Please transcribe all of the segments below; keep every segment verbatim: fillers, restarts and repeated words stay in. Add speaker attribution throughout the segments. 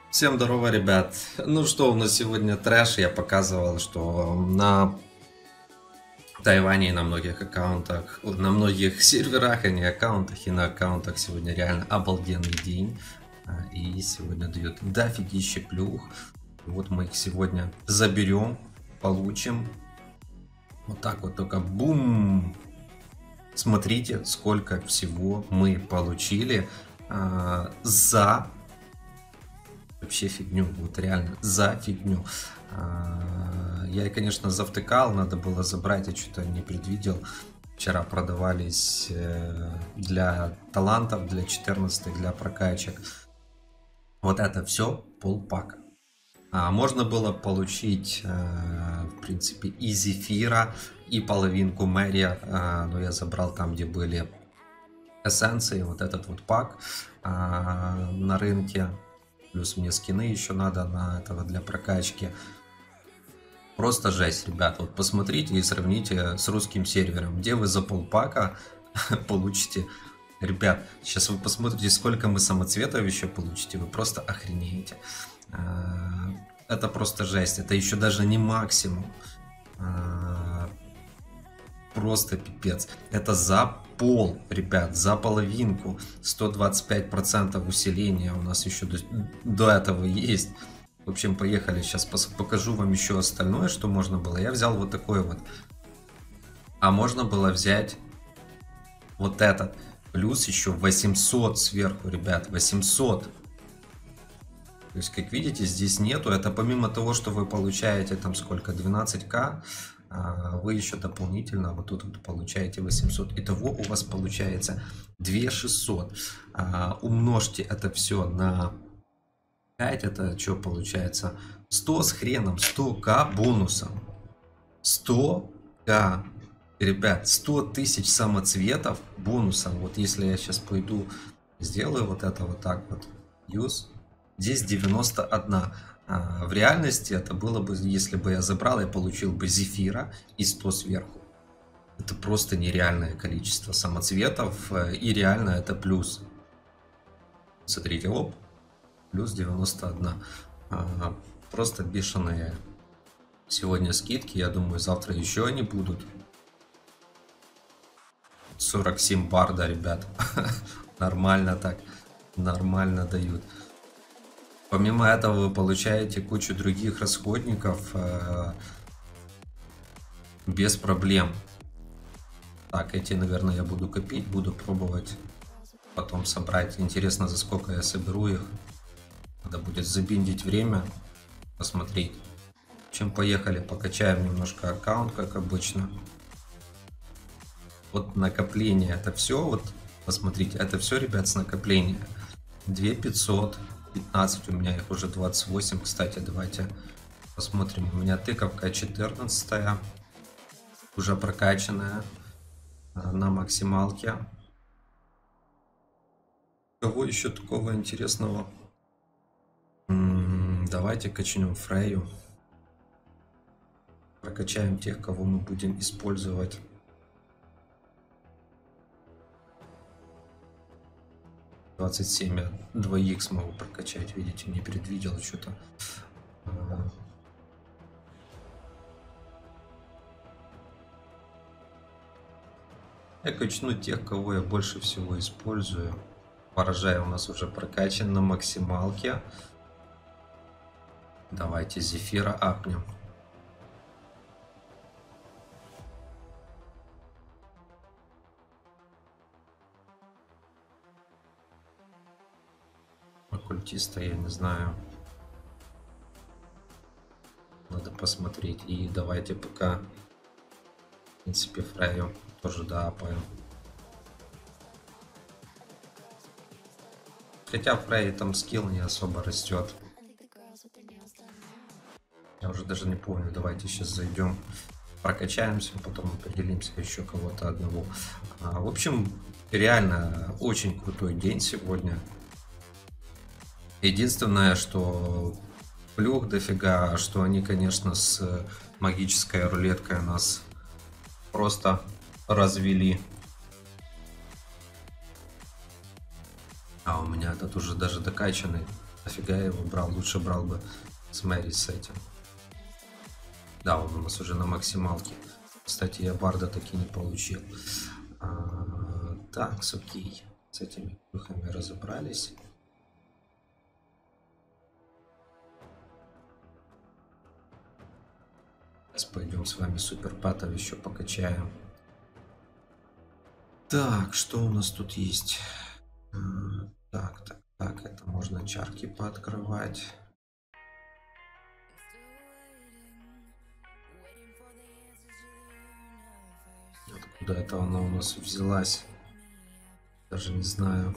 Speaker 1: Всем здорово, ребят. Ну что, у нас сегодня трэш. Я показывал, что на Тайване и на многих аккаунтах, на многих серверах, и не аккаунтах, и на аккаунтах сегодня реально обалденный день. И сегодня дают дофигища плюх. Вот мы их сегодня заберем, получим. Вот так вот только бум. Смотрите, сколько всего мы получили а, за... Вообще фигню, вот реально за фигню. А, я, конечно, завтыкал, надо было забрать, я что-то не предвидел. Вчера продавались для талантов, для четырнадцатых, для прокачек. Вот это все полпака. А можно было получить, в принципе, и зефира, и половинку Мэри, но я забрал там, где были эссенции, вот этот вот пак на рынке. Плюс мне скины еще надо на этого для прокачки. Просто жесть, ребят. Вот посмотрите и сравните с русским сервером, где вы за полпака получите. Ребят, сейчас вы посмотрите, сколько мы самоцветов еще получите. Вы просто охренеете. Это просто жесть. Это еще даже не максимум. Просто пипец. Это за пол, ребят, за половинку. сто двадцать пять процентов усиления у нас еще до, до этого есть. В общем, поехали. Сейчас покажу вам еще остальное, что можно было. Я взял вот такой вот. А можно было взять вот этот. Плюс еще восемьсот сверху, ребят. восемьсот. То есть, как видите, здесь нету. Это помимо того, что вы получаете там сколько? двенадцать ка. Вы еще дополнительно вот тут вот получаете восемьсот. Итого у вас получается две тысячи шестьсот. Умножьте это все на пять. Это что получается? сто с хреном. сто ка бонусом. сто ка. Ребят, сто тысяч самоцветов бонусом. Вот если я сейчас пойду, сделаю вот это вот так вот. Use. Здесь девяносто один. В реальности это было бы, если бы я забрал, я получил бы зефира и сто сверху. Это просто нереальное количество самоцветов. И реально это плюс. Смотрите, оп. Плюс девяносто один. Просто бешеные сегодня скидки. Я думаю, завтра еще они будут. сорок семь барда, ребят. Нормально так. Нормально дают. Помимо этого вы получаете кучу других расходников э, без проблем. Так, эти, наверное, я буду копить, буду пробовать потом собрать. Интересно, за сколько я соберу их. Надо будет забиндить время, посмотреть. Чем поехали, покачаем немножко аккаунт, как обычно. Вот накопление, это все, вот посмотрите, это все, ребят, с накопления. две тысячи пятьсот. пятнадцать, у меня их уже двадцать восемь. Кстати, давайте посмотрим. У меня тыковка четырнадцатая, уже прокачанная на максималке. Кого еще такого интересного? М-м, давайте качнем Фрейю. Прокачаем тех, кого мы будем использовать. двадцать семь, я два икс могу прокачать, видите, не предвидел что-то. Я качну тех, кого я больше всего использую. Поражай у нас уже прокачан на максималке. Давайте зефира апнем. Оккультиста я не знаю. Надо посмотреть. И давайте пока, в принципе, Фрейю тоже доапаем. Хотя в Фрейе там скилл не особо растет. Я уже даже не помню. Давайте сейчас зайдем, прокачаемся, потом определимся еще кого-то одного. А, в общем, реально очень крутой день сегодня. Единственное, что плюх дофига, что они, конечно, с магической рулеткой нас просто развели. А у меня этот уже даже докачанный Нафига я его брал? Лучше брал бы с Мэри с этим. Да, он у нас уже на максималке. Кстати, я барда таки не получил. А, так, окей. С этими духами разобрались. Сейчас пойдем с вами суперпатов еще покачаем. Так, что у нас тут есть? А, так, так, так, это можно чарки пооткрывать. Откуда это она у нас взялась? Даже не знаю.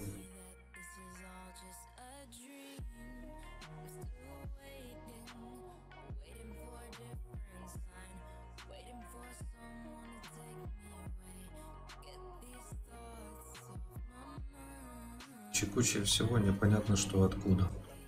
Speaker 1: Куча всего, непонятно что откуда.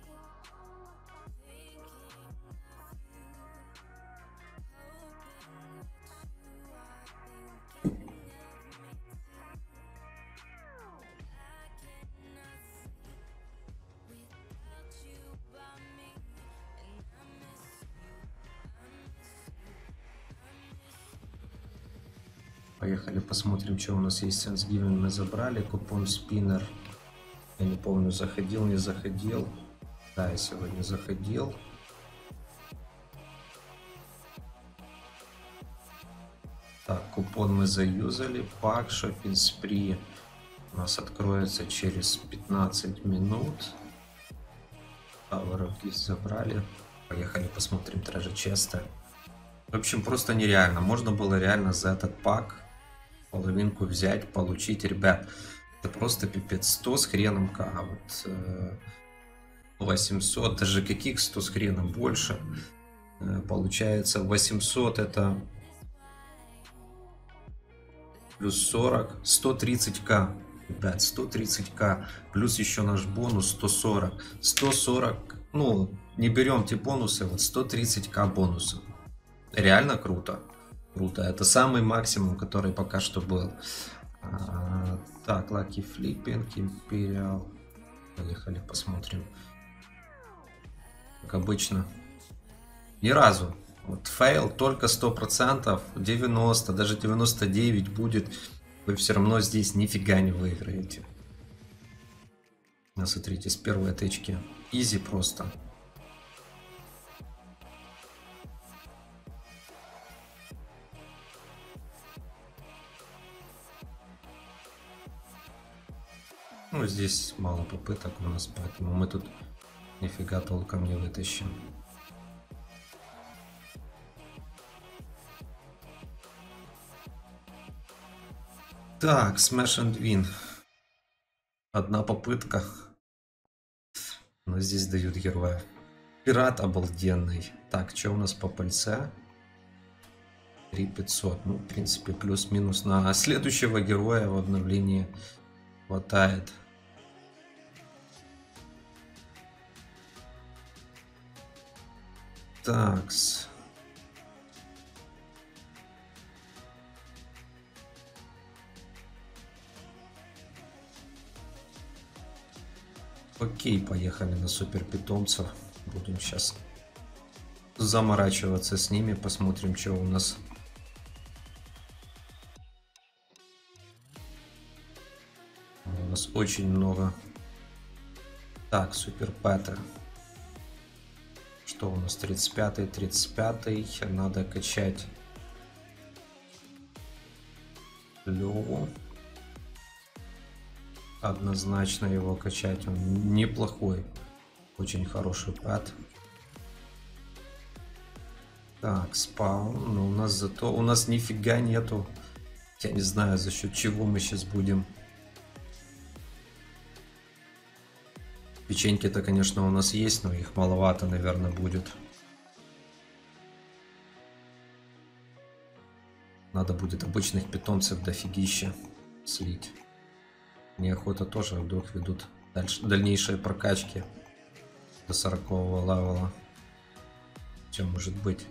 Speaker 1: Поехали посмотрим, что у нас есть. Thanksgiving мы забрали. Купон спиннер. Я не помню, заходил, не заходил. Да, я сегодня заходил. Так, купон мы заюзали. Пак, шоппинг спри у нас откроется через пятнадцать минут. Power of Gifts забрали. Поехали посмотрим трэжер честа. В общем, просто нереально. Можно было реально за этот пак половинку взять, получить, ребят. Это просто пипец. сто с хреном к, а вот э, восемьсот, даже каких сто с хреном больше. Э, получается восемьсот это плюс сорок, сто тридцать к. Ребят, сто тридцать к. Плюс еще наш бонус сто сорок. сто сорок, ну, не берем те бонусы, вот сто тридцать к бонусов. Реально круто. Круто. Это самый максимум, который пока что был. А, так, Lucky Flipping, Imperial. Поехали, посмотрим. Как обычно. Ни разу. Вот фейл только сто процентов, девяносто, даже девяносто девять будет. Вы все равно здесь нифига не выиграете. Ну, смотрите, с первой тычки. Изи просто. Ну, здесь мало попыток у нас, поэтому мы тут нифига толком не вытащим. Так, Smash and Win. Одна попытка. Но здесь дают героя. Пират обалденный. Так, что у нас по пальце? три пятьсот. Ну, в принципе, плюс-минус на следующего героя в обновлении хватает. Такс. Окей, поехали на супер питомцев. Будем сейчас заморачиваться с ними. Посмотрим, что у нас. У нас очень много. Так, супер пэта. Что у нас? тридцать пятый, тридцать пятый. Надо качать Леву. Однозначно его качать. Он неплохой. Очень хороший пэт. Так, спаун. Но у нас зато... У нас нифига нету. Я не знаю, за счет чего мы сейчас будем. Печеньки-то, конечно, у нас есть, но их маловато, наверное, будет. Надо будет обычных питомцев дофигища слить. Неохота тоже, вдруг ведут дальше, дальнейшие прокачки до сорокового левела. Чем может быть?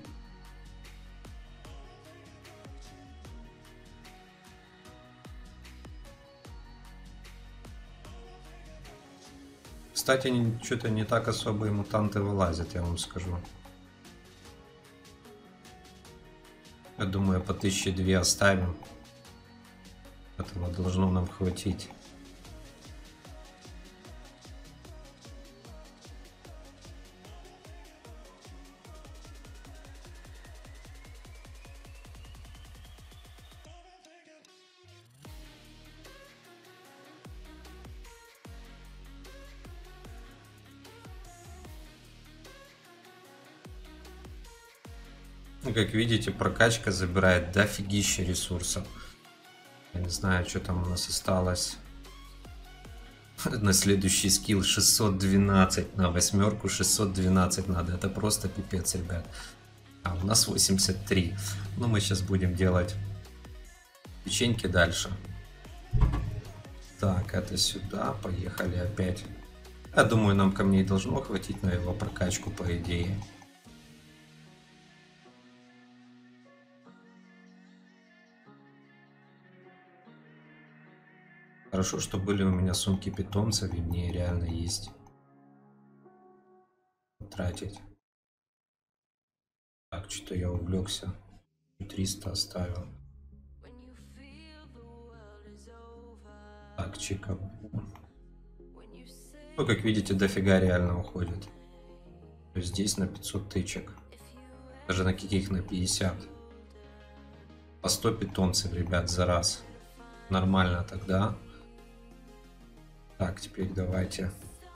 Speaker 1: Кстати, что-то не так особо и мутанты вылазят, я вам скажу. Я думаю, по тысяче две оставим. Этого должно нам хватить. Ну, как видите, прокачка забирает дофигища ресурсов. Я не знаю, что там у нас осталось. На следующий скилл шестьсот двенадцать, на восьмерку шестьсот двенадцать надо. Это просто пипец, ребят. А у нас восемьдесят три. Ну, мы сейчас будем делать печеньки дальше. Так, это сюда. Поехали опять. Я думаю, нам камней должно хватить на его прокачку, по идее. Хорошо, что были у меня сумки питомцев, и мне реально есть тратить. Так, что-то я увлекся. триста оставил. Так, чика. Ну, как видите, дофига реально уходит. То есть здесь на пятьсот тычек. Даже на каких на пятьдесят. По сто питомцев, ребят, за раз. Нормально тогда. Так, теперь давайте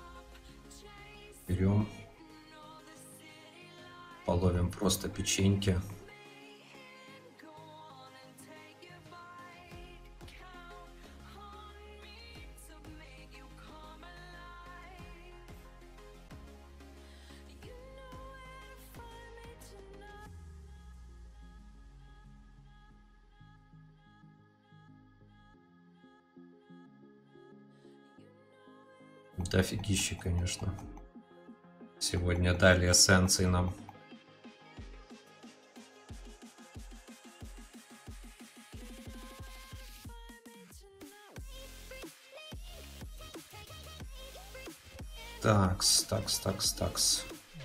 Speaker 1: берем, половим просто печеньки. Дофигища, конечно. Сегодня дали эссенции нам. Такс, такс, такс, такс.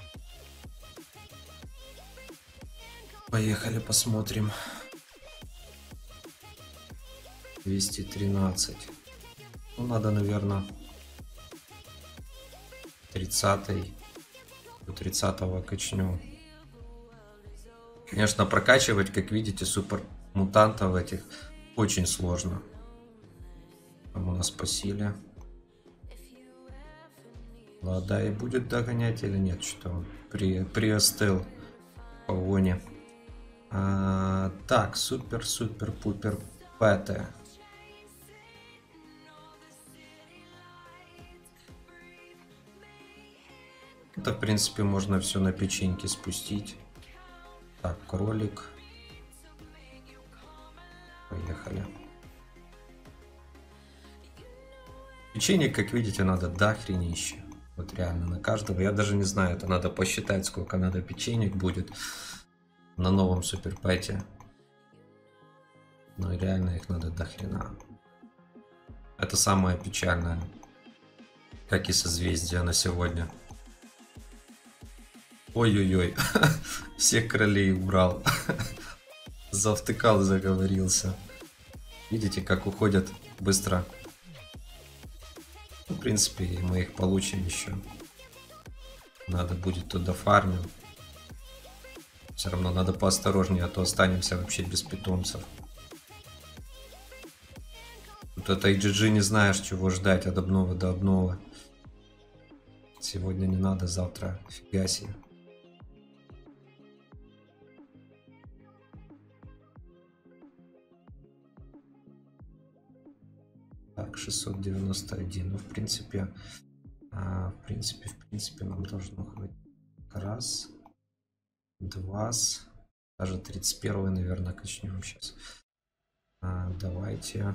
Speaker 1: Поехали посмотрим. двести тринадцать. Ну, надо, наверное, тридцатый. До тридцатого качню. Конечно, прокачивать, как видите, супер мутантов этих очень сложно. Там у нас по силе. Ладно, и будет догонять или нет, что он при, приостыл в погоне. А, так, супер, супер, пупер, пэте. Это, в принципе, можно все на печеньки спустить. Так, кролик. Поехали. Печенье, как видите, надо дохренище. Вот реально на каждого. Я даже не знаю, это надо посчитать, сколько надо печенек будет на новом суперпэте. Но реально их надо дохрена. Это самое печальное. Как и созвездие на сегодня. Ой-ой-ой. Всех кролей убрал. Завтыкал, заговорился. Видите, как уходят быстро. В принципе, мы их получим еще. Надо будет туда фармить. Все равно надо поосторожнее, а то останемся вообще без питомцев. Тут это и джи джи не знаешь, чего ждать от обновы до обновы. Сегодня не надо, завтра фига себе. Так, шестьсот девяносто один. Ну, в принципе, а, в принципе, в принципе, нам должно хватить. Раз, два, даже тридцать первый, наверное, качнем сейчас. А, давайте.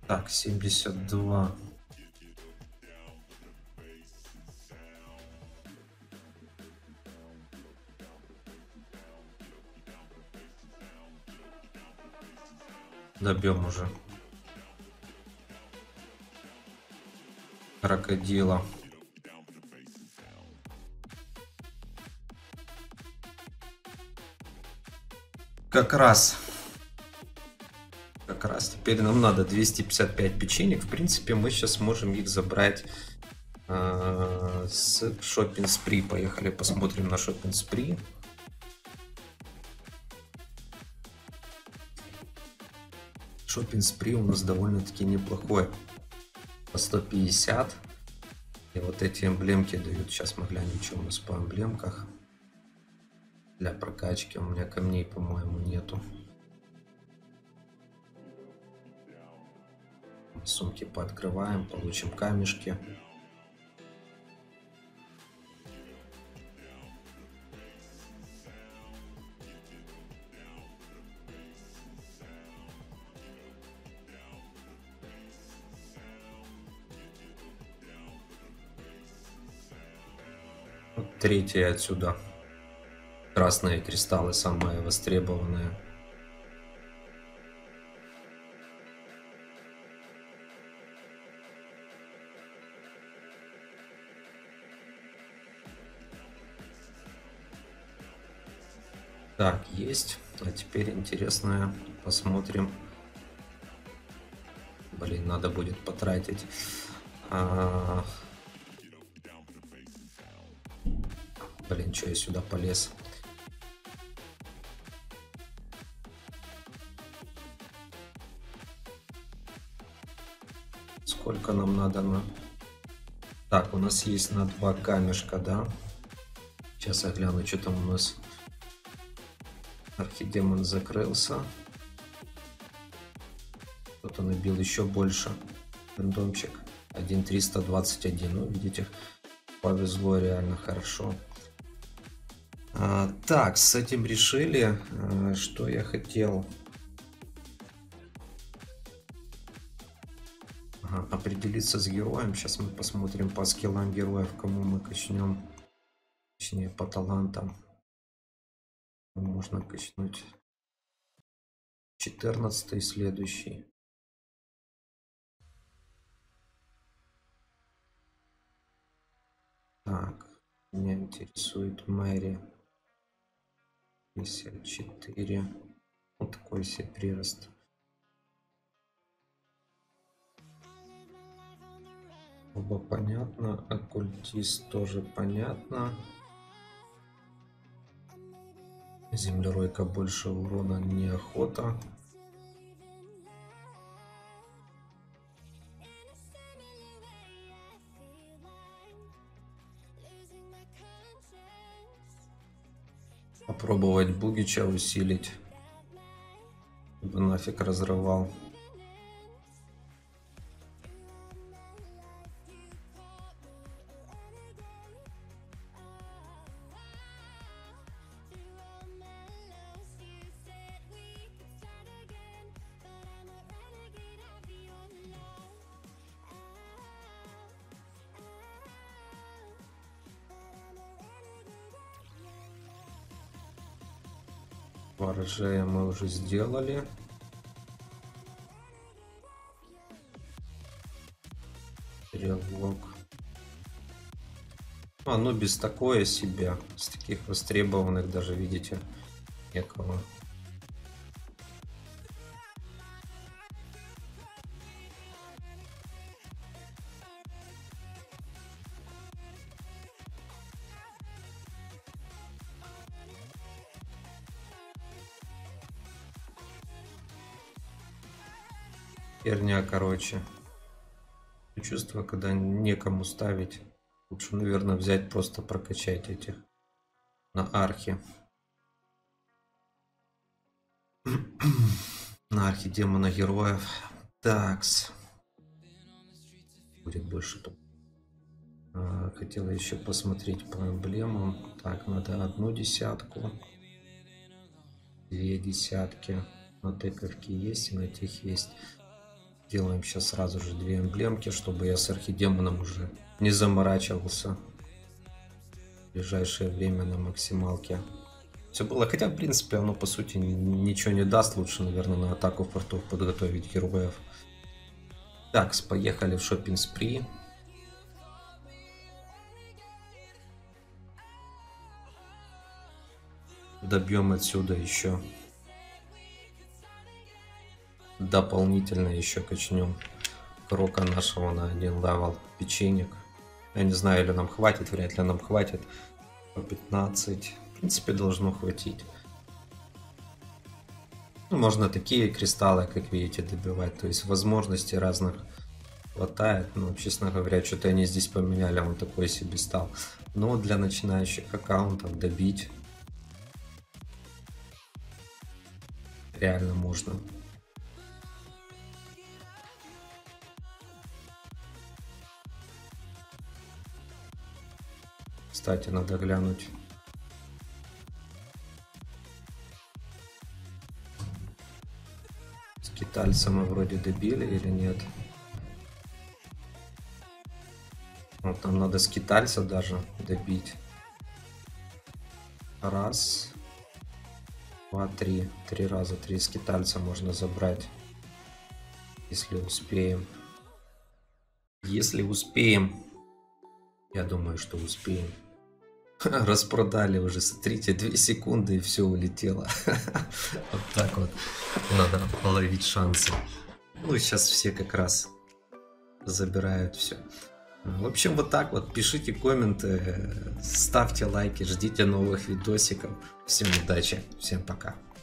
Speaker 1: Так, семьдесят два. Добьем уже крокодила. Как раз. Как раз теперь нам надо двести пятьдесят пять печенек. В принципе, мы сейчас можем их забрать э, с Shopping Spree. Поехали посмотрим на Shopping Spree. Shopping Spree у нас довольно-таки неплохой. По сто пятьдесят. И вот эти эмблемки дают. Сейчас мы глянем, что у нас по эмблемках. Для прокачки у меня камней, по-моему, нету. Сумки пооткрываем, получим камешки. Вот третья отсюда. Красные кристаллы самые востребованные. Так, есть. А теперь интересное. Посмотрим. Блин, надо будет потратить. А... Блин, что я сюда полез? Сколько нам надо на... Так, у нас есть на два камешка, да? Сейчас я гляну, что там у нас. Архидемон закрылся. Кто-то набил еще больше. Рандомчик. один триста двадцать один. Ну, видите, повезло реально хорошо. А, так, с этим решили. А, что я хотел? Ага, определиться с героем. Сейчас мы посмотрим по скиллам героев, кому мы качнем. Точнее, по талантам. Можно качнуть четырнадцатый следующий. Так, меня интересует Мэри. пятьдесят четыре. Вот такой себе прирост. Оба понятно. Оккультист тоже понятно. Землеройка больше урона, неохота. Попробовать Бугича усилить, чтобы нафиг разрывал. Ворожея мы уже сделали. Стрелок. А, ну без такое себе. С таких востребованных даже, видите, некого. Херня, короче. Чувство, когда некому ставить. Лучше, наверное, взять, просто прокачать этих на архе. На архе демона героев. Такс. Будет больше. А, хотела еще посмотреть по эмблемам. Так, надо одну десятку. Две десятки. На тековке есть и на тех есть. Делаем сейчас сразу же две эмблемки, чтобы я с архидемоном уже не заморачивался. В ближайшее время на максималке. Все было, хотя в принципе оно по сути ничего не даст. Лучше, наверное, на атаку фортов подготовить героев. Так, поехали в шоппинг спри. Добьем отсюда еще. Дополнительно еще качнем крока нашего на один левел печенек. Я не знаю, или нам хватит, вряд ли нам хватит. По пятнадцать. В принципе, должно хватить. Ну, можно такие кристаллы, как видите, добивать. То есть возможностей разных хватает. Но, честно говоря, что-то они здесь поменяли. Он такой себе стал. Но для начинающих аккаунтов добить реально можно. Кстати, надо глянуть. Скитальца мы вроде добили или нет? Вот нам надо скитальца даже добить. Раз, два, три. Три раза три скитальца можно забрать. Если успеем. Если успеем. Я думаю, что успеем. Распродали уже, смотрите, две секунды и все улетело. Вот так вот надо ловить шансы. Ну, сейчас все как раз забирают все. В общем, вот так вот. Пишите комменты, ставьте лайки, ждите новых видосиков. Всем удачи, всем пока.